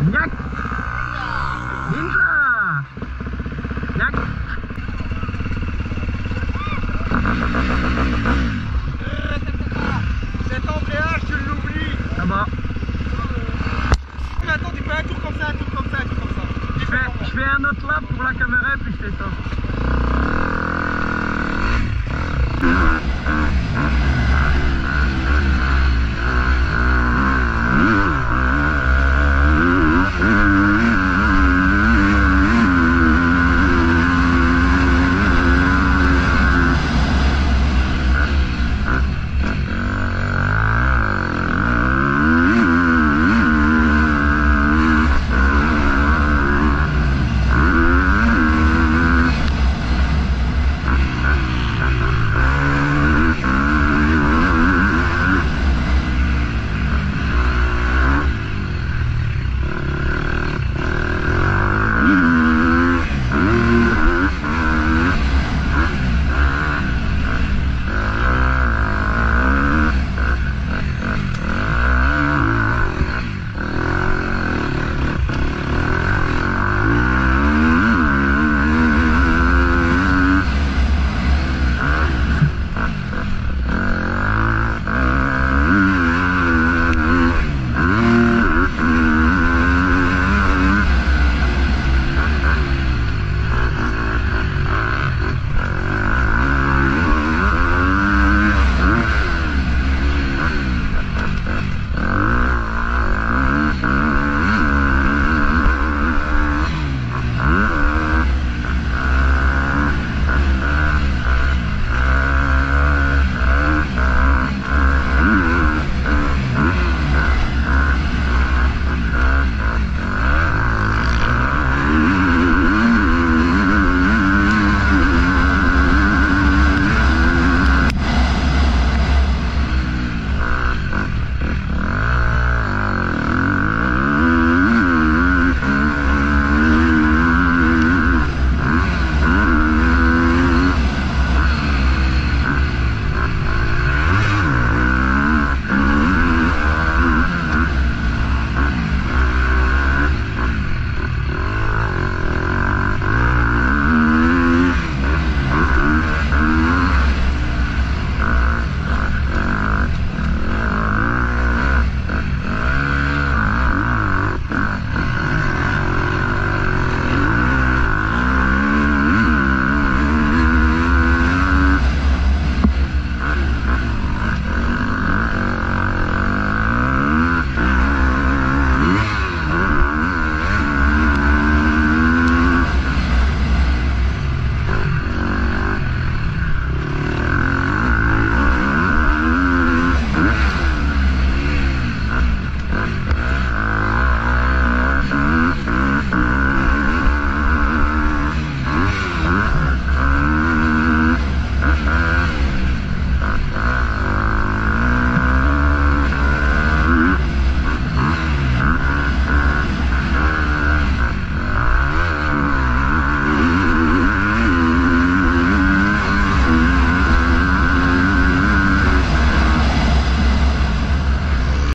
Gnac. Ninja. Gnac. Cet embrayage, tu l'oublies. Ça va. Mais attends, tu fais un tour comme ça, un tour comme ça, un tour comme ça. Je fais un autre lap pour la caméra et puis je fais ça.